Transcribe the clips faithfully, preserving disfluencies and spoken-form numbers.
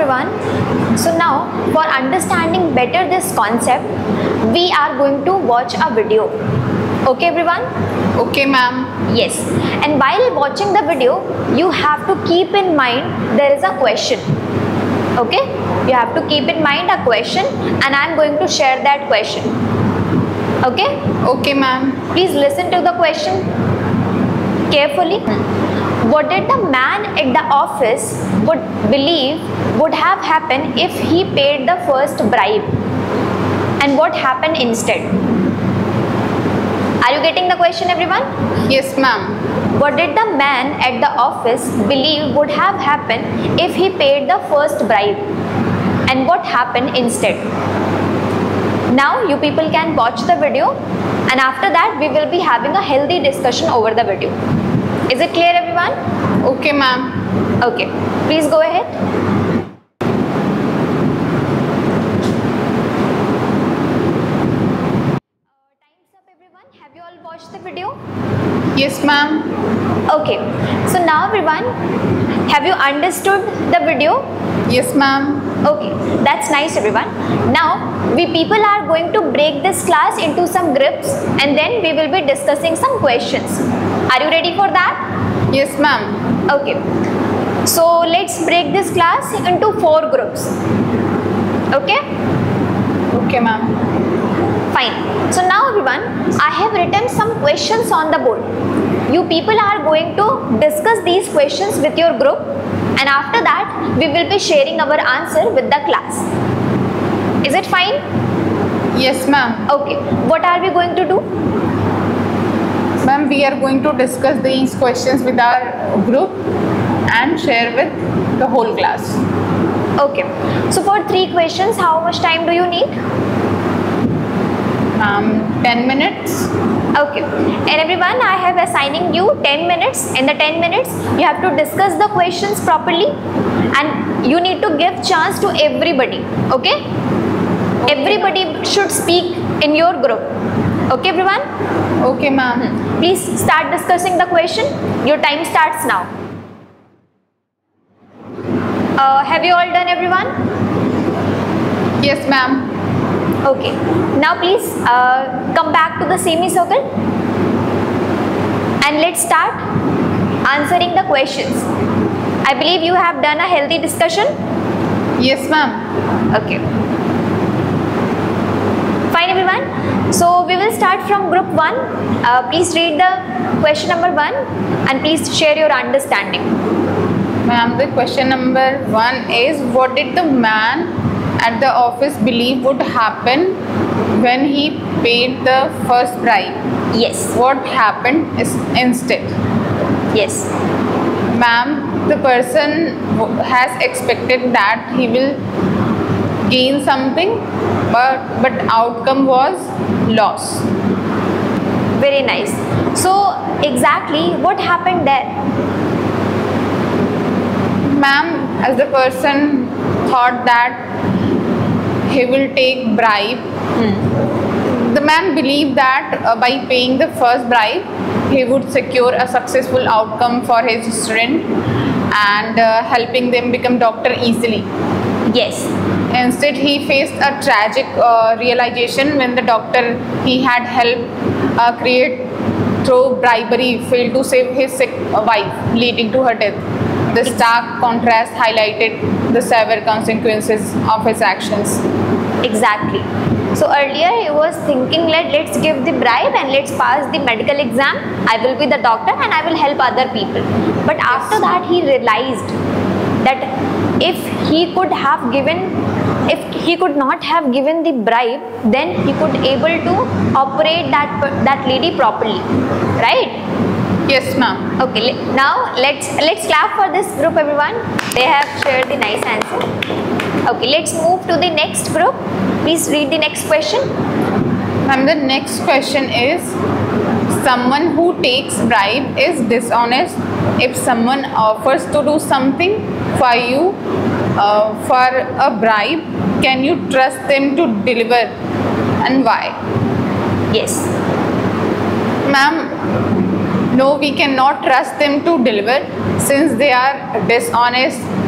everyone. So now for understanding better this concept, we are going to watch a video. Okay everyone? Okay ma'am. Yes. And while watching the video, you have to keep in mind there is a question. Okay? You have to keep in mind a question and I am going to share that question. Okay? Okay ma'am. Please listen to the question carefully. What did the man at the office would believe would have happened if he paid the first bribe? And what happened instead? Are you getting the question everyone? Yes ma'am. What did the man at the office believe would have happened if he paid the first bribe? And what happened instead? Now you people can watch the video and after that we will be having a healthy discussion over the video. Is it clear everyone? Okay ma'am. Okay. Please go ahead. Time's up everyone. Have you all watched the video? Yes ma'am. Okay. So now everyone, have you understood the video? Yes ma'am. Okay, that's nice everyone. Now we people are going to break this class into some groups and then we will be discussing some questions. Are you ready for that? Yes ma'am. Okay. So let's break this class into four groups. Okay? Okay ma'am. Fine. So now everyone, I have written some questions on the board. You people are going to discuss these questions with your group and after that we will be sharing our answer with the class. Is it fine? Yes ma'am. Okay. What are we going to do? Ma'am, we are going to discuss these questions with our group and share with the whole class. Okay. So for three questions, how much time do you need? Um, ten minutes. Okay. And everyone, I have assigning you ten minutes. In the ten minutes, you have to discuss the questions properly and you need to give chance to everybody. Okay? Okay. Everybody should speak in your group. Okay everyone? Okay ma'am. Please start discussing the question. Your time starts now. Uh, have you all done everyone? Yes ma'am. Okay. Now please uh, come back to the semicircle and let's start answering the questions. I believe you have done a healthy discussion. Yes ma'am. Okay. Fine everyone. So we will start from group one. Uh, please read the question number one and please share your understanding. Ma'am, the question number one is, what did the man at the office believe would happen when he paid the first bribe? Yes. What happened is instead? Yes. Ma'am, the person has expected that he will gain something, but but outcome was loss. Very nice. So exactly what happened there? Ma'am, as the person thought that he will take bribe, Hmm. the man believed that uh, by paying the first bribe, he would secure a successful outcome for his student and uh, helping them become doctor easily. Yes. Instead, he faced a tragic uh, realization when the doctor he had helped uh, create through bribery failed to save his sick wife, leading to her death. The stark contrast highlighted the severe consequences of his actions. Exactly. So earlier he was thinking, let let's give the bribe and let's pass the medical exam. I will be the doctor and I will help other people. But after that he realized that if he could have given, if he could not have given the bribe, then he could able to operate that that lady properly, right? Yes, ma'am. Okay. Now let's let's clap for this group, everyone. They have shared the nice answer. Okay. Let's move to the next group. Please read the next question. Ma'am, the next question is, someone who takes bribe is dishonest if someone offers to do something for you uh, for a bribe. Can you trust them to deliver and why? Yes. Ma'am, no, we cannot trust them to deliver since they are dishonest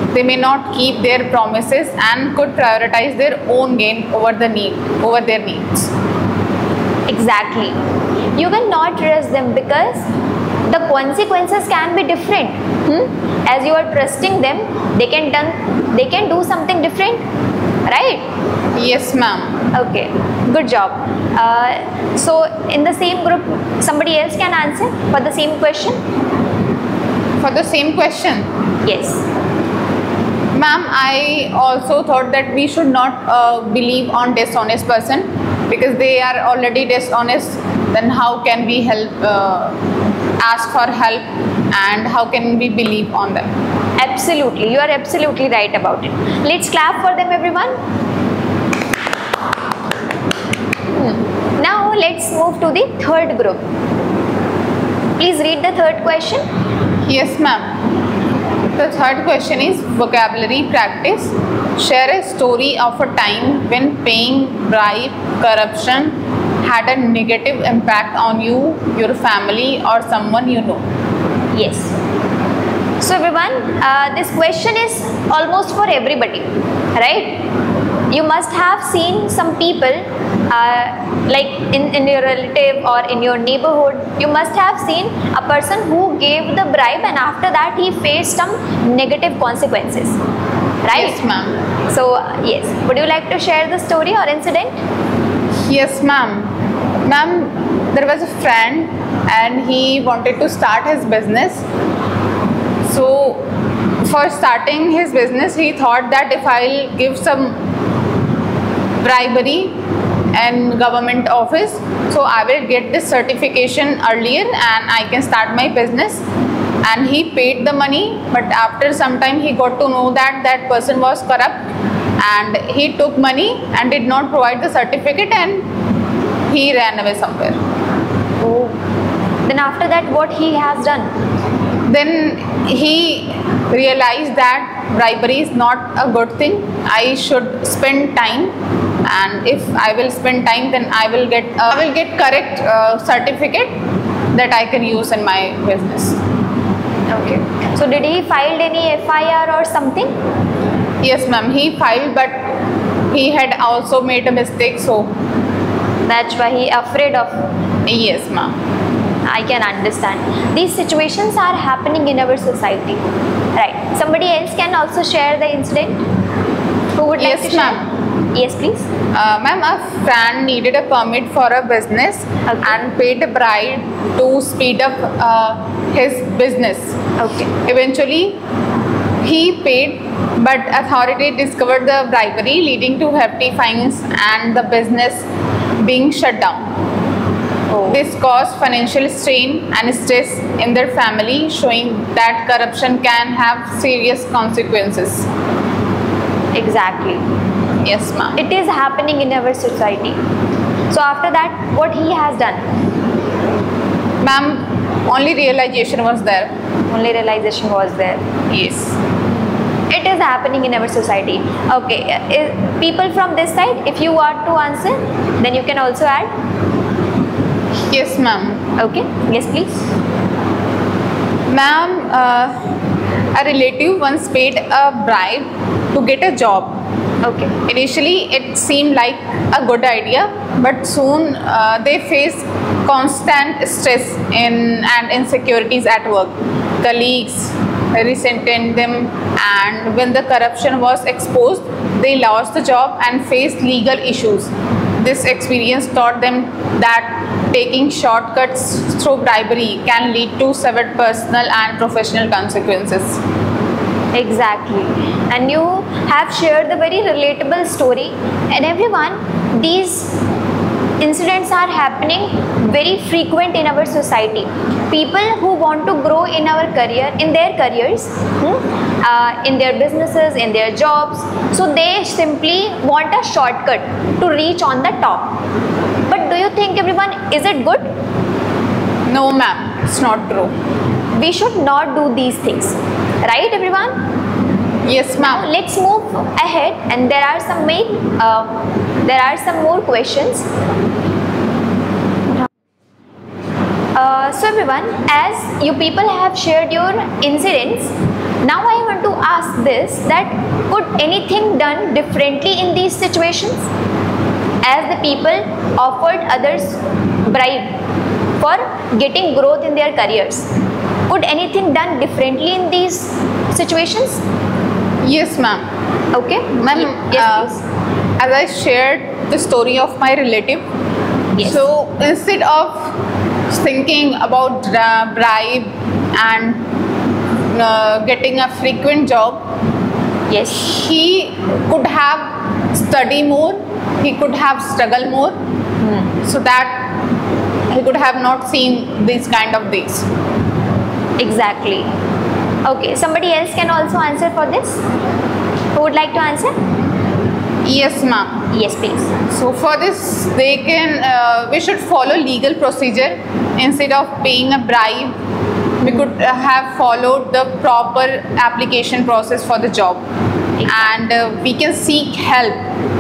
they may not keep their promises and could prioritize their own gain over the need over their needs. Exactly. You will not trust them because the consequences can be different. Hmm? As you are trusting them, they can done they can do something different, right? Yes, ma'am. Okay, good job. Uh, so in the same group, somebody else can answer for the same question. For the same question, Yes. ma'am, I also thought that we should not uh, believe on dishonest person because they are already dishonest. Then how can we help, uh, ask for help, and how can we believe on them? Absolutely, you are absolutely right about it. Let's clap for them, everyone. Hmm. Now let's move to the third group. Please read the third question. Yes, ma'am. The third question is vocabulary practice. Share a story of a time when paying bribe, corruption had a negative impact on you, your family, or someone you know. Yes. So everyone, uh, this question is almost for everybody, right? You must have seen some people uh, like in, in your relative or in your neighborhood. You must have seen a person who gave the bribe and after that he faced some negative consequences, right? Yes, ma'am. So yes, would you like to share the story or incident? Yes, ma'am. Ma'am, there was a friend and he wanted to start his business. So for starting his business, he thought that if I'll give some bribery and government office, so I will get this certification earlier and I can start my business. And he paid the money, but after some time he got to know that that person was corrupt and he took money and did not provide the certificate and he ran away somewhere. Oh. Then after that, what he has done? Then he realized that bribery is not a good thing. I should spend time, and if I will spend time, then I will get uh, I will get correct uh, certificate that I can use in my business. Okay. So did he filed any F I R or something? Yes, ma'am. He filed, but he had also made a mistake. So That's why he afraid of. yes, ma'am. I can understand. These situations are happening in our society, right? Somebody else can also share the incident. Who would like Yes, to share? ma'am. Yes, please. Uh, ma'am, a friend needed a permit for a business Okay. and paid a bribe to speed up uh, his business. Okay. Eventually, he paid, but authority discovered the bribery, leading to hefty fines and the business being shut down. Oh. This caused financial strain and stress in their family, showing that corruption can have serious consequences. Exactly. Yes, ma'am. It is happening in our society. So after that, what he has done? Ma'am, only realization was there. Only realization was there. Yes. It is happening in our society. Okay. uh, People from this side, if you want to answer, then you can also add. Yes, ma'am. Okay. Yes, please. Ma'am, uh, a relative once paid a bribe to get a job. Okay. Initially, it seemed like a good idea, but soon uh, they faced constant stress in, and insecurities at work. Colleagues resented them, and when the corruption was exposed, they lost the job and faced legal issues. This experience taught them that taking shortcuts through bribery can lead to severe personal and professional consequences. Exactly. And you have shared the very relatable story. And everyone, these incidents are happening very frequent in our society. People who want to grow in our career, in their careers, hmm, uh, in their businesses, in their jobs, so they simply want a shortcut to reach on the top. But do you think, everyone, is it good? No, ma'am, it's not true. We should not do these things, right, everyone? Yes, Now ma'am. let's move ahead, and there are some main, uh, there are some more questions. Uh, so everyone, as you people have shared your incidents, now I want to ask this, that could anything done differently in these situations, as the people offered others bribe for getting growth in their careers? Could anything done differently in these situations? Yes, ma'am. Okay, Ma'am, yes, uh, please. as I shared the story of my relative, Yes. so instead of thinking about uh, bribe and uh, getting a frequent job, Yes. he could have study more, he could have struggle more, so that he could have not seen these kind of things. Exactly. Okay, somebody else can also answer for this. Who would like to answer? Yes, ma'am. Yes, please. So for this, they can, uh, we should follow legal procedure instead of paying a bribe. We could uh, have followed the proper application process for the job, and uh, we can seek help.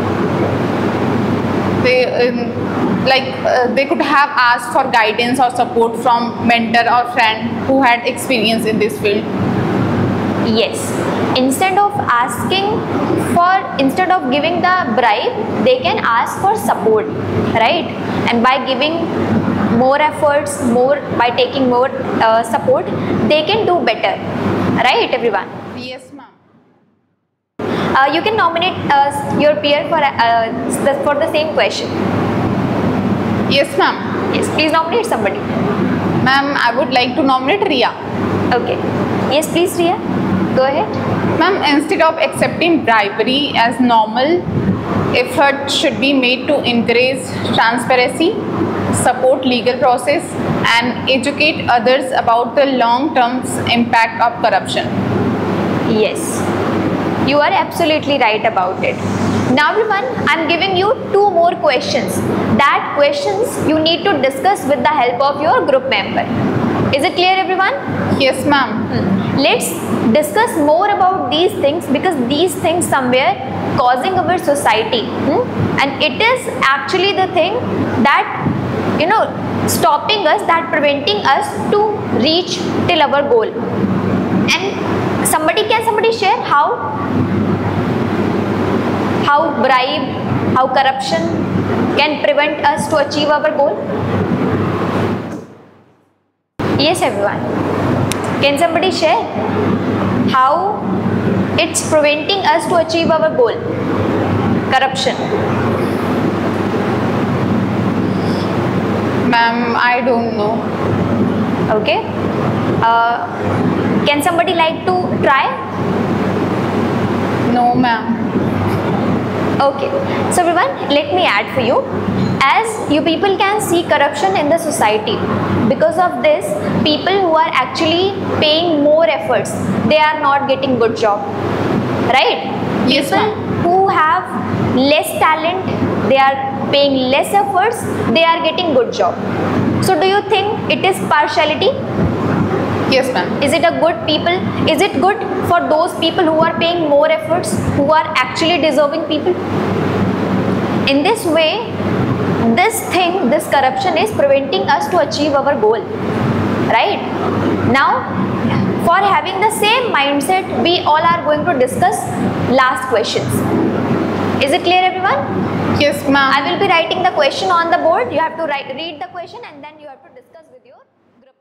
They um, like uh, they could have asked for guidance or support from mentor or friend who had experience in this field. Yes. Instead of asking for, instead of giving the bribe, they can ask for support, right? And by giving more efforts, more by taking more uh, support, they can do better, right, everyone? Yes, ma'am. Uh, you can nominate uh, your peer for uh, the, for the same question. Yes, ma'am. Yes, please nominate somebody. Ma'am, I would like to nominate Ria. Okay. Yes, please, Ria. Go ahead. Ma'am, instead of accepting bribery as normal, effort should be made to encourage transparency, support legal process, and educate others about the long-term impact of corruption. Yes, you are absolutely right about it. Now everyone, I am giving you two more questions. That questions you need to discuss with the help of your group member. Is it clear, everyone? Yes, ma'am. Hmm. Let's discuss more about these things, because these things somewhere causing our society, hmm? and it is actually the thing that, you know, stopping us, that preventing us to reach till our goal. And somebody, can somebody share how how bribe, how corruption can prevent us to achieve our goal? Yes, everyone. Can somebody share how it's preventing us to achieve our goal? Corruption. Ma'am, I don't know. Okay. Uh, can somebody like to try? No, ma'am. Okay. So everyone, let me add for you. As you people can see corruption in the society, because of this, people who are actually paying more efforts, they are not getting good job, right? Yes, People who have less talent, they are paying less efforts, they are getting good job. So do you think it is partiality? Yes, ma'am. Is it a good people? Is it good for those people who are paying more efforts, who are actually deserving people? In this way, this thing, this corruption is preventing us to achieve our goal, right? Now, for having the same mindset, we all are going to discuss last questions. Is it clear, everyone? Yes, ma'am. I will be writing the question on the board. You have to write, read the question, and then you have to discuss with your group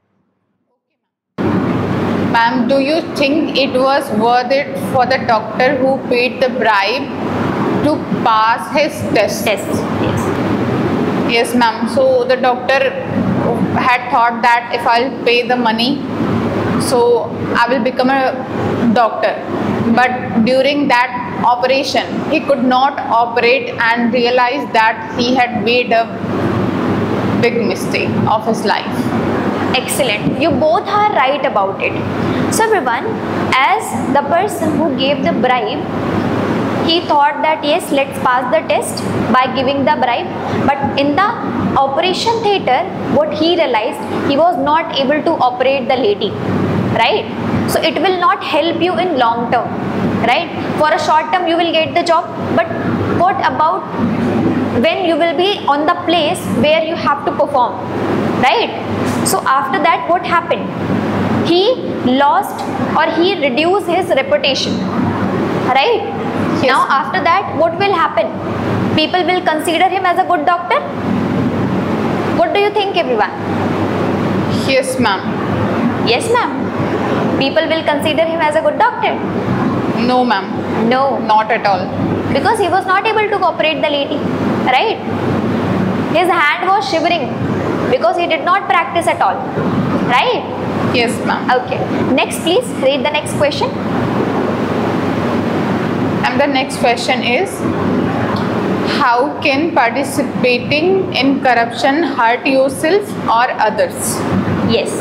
member. Ma'am, do you think it was worth it for the doctor who paid the bribe to pass his test? Test, yes. Yes, ma'am. So the doctor had thought that if I'll pay the money, so I will become a doctor. But during that operation, he could not operate and realized that he had made a big mistake of his life. Excellent. You both are right about it. So everyone, as the person who gave the bribe, he thought that yes, let's pass the test by giving the bribe. But in the operation theater, what he realized, he was not able to operate the lady, right? So it will not help you in long term, right? For a short term, you will get the job. But what about when you will be on the place where you have to perform, right? So after that, what happened? he lost or he reduced his reputation, right? Yes. Now after that, what will happen? People will consider him as a good doctor. What do you think, everyone? Yes, ma'am. Yes, ma'am. People will consider him as a good doctor. No, ma'am. No, Not at all. because he was not able to operate the lady, right? His hand was shivering because he did not practice at all, right? Yes, ma'am. Okay, next please read the next question. And the next question is, how can participating in corruption hurt yourself or others? Yes.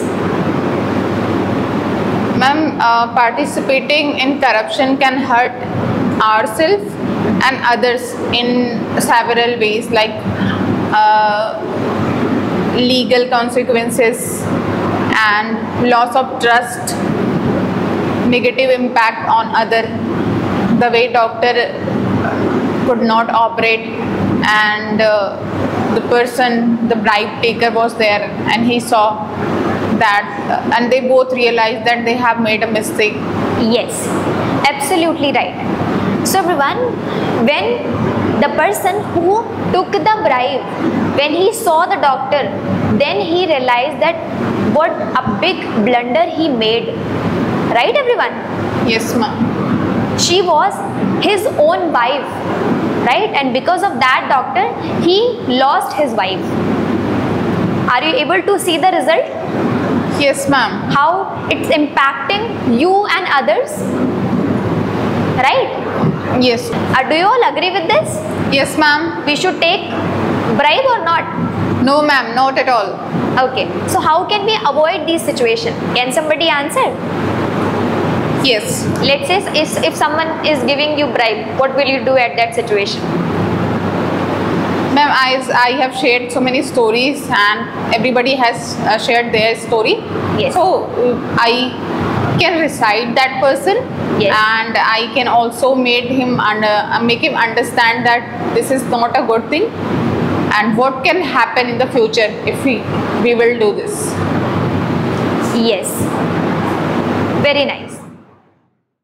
Ma'am, uh, participating in corruption can hurt ourselves and others in several ways, like uh, legal consequences and loss of trust, negative impact on other, the way doctor could not operate, and uh, the person, the bribe taker was there and he saw that uh, and they both realized that they have made a mistake. Yes, absolutely right. So everyone, when the person who took the bribe, when he saw the doctor, then he realized that what a big blunder he made, right everyone? Yes, ma'am. She was his own wife, right? And because of that doctor, he lost his wife. Are you able to see the result? Yes, ma'am. How it's impacting you and others, right? Yes. Uh, do you all agree with this? Yes, ma'am. We should take bribe or not? No, ma'am, not at all. Okay. So how can we avoid these situations? Can somebody answer? Yes. Let's say if, if someone is giving you bribe, what will you do at that situation? Ma'am, I, I have shared so many stories and everybody has uh, shared their story. Yes. So uh, I can recite that person. Yes. And I can also make him under, uh, make him understand that this is not a good thing and what can happen in the future if we, we will do this. Yes. Very nice.